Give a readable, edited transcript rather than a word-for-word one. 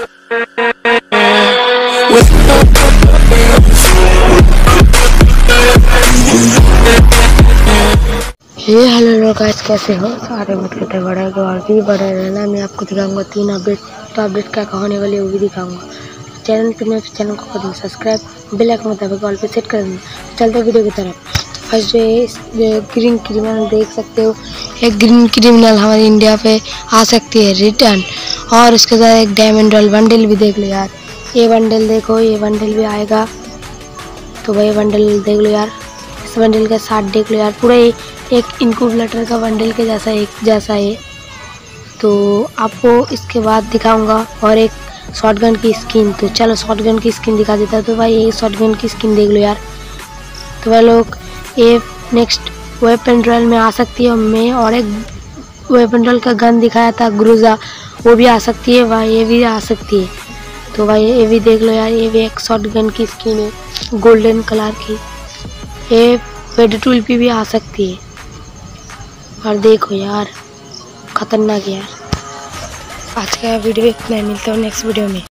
ये हेलो लोग गाइस, कैसे हो सारे? मतलब बड़ा और भी बड़ा रहना। मैं आपको दिखाऊंगा 3 अपडेट। तो अपडेट क्या होने वाली है वो भी दिखाऊंगा। चैनल पे नए चैनल को कर देना सब्सक्राइब, बेल आइकन मुताबिक ऑल पे सेट कर देना। चलते वीडियो की तरफ। फर्स्ट जो है ग्रीन क्रिमिनल देख सकते हो। एक ग्रीन क्रिमिनल हमारे इंडिया पे आ सकती है रिटर्न। और उसके साथ एक डायमंड रॉयल बंडल भी देख लो यार। ये बंडल देखो, ये बंडल भी आएगा। तो भाई बंडल देख लो यार, इस बंडल का साथ देख लो यार। पूरा एक इनक्यूबेटर का बंडल के जैसा है। तो आपको इसके बाद दिखाऊंगा और एक शॉटगन की स्किन। तो चलो शॉटगन की स्किन दिखा देता है। तो भाई ये शॉटगन की स्किन देख लो यार। तो भाई लोग ये नेक्स्ट वेपन रॉयल में आ सकती है मैं। और एक वेपन रॉयल का गन दिखाया था ग्रूजा, वो भी आ सकती है भाई, ये भी आ सकती है। तो भाई ये भी देख लो यार, ये भी एक शॉटगन की स्किन है गोल्डन कलर की। ये पेड टूल पे भी आ सकती है। और देखो यार खतरनाक यार। आज का वीडियो इतना, मिलता हूँ नेक्स्ट वीडियो में।